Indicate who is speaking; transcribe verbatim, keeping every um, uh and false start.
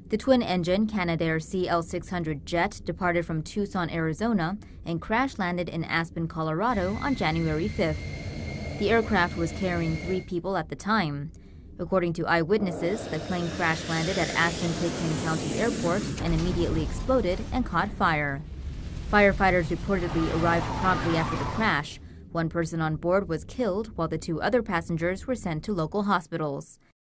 Speaker 1: The twin-engine Canadair C L six hundred jet departed from Tucson, Arizona, and crash-landed in Aspen, Colorado on January fifth. The aircraft was carrying three people at the time. According to eyewitnesses, the plane crash-landed at Aspen-Pitkin County Airport and immediately exploded and caught fire. Firefighters reportedly arrived promptly after the crash. One person on board was killed, while the two other passengers were sent to local hospitals.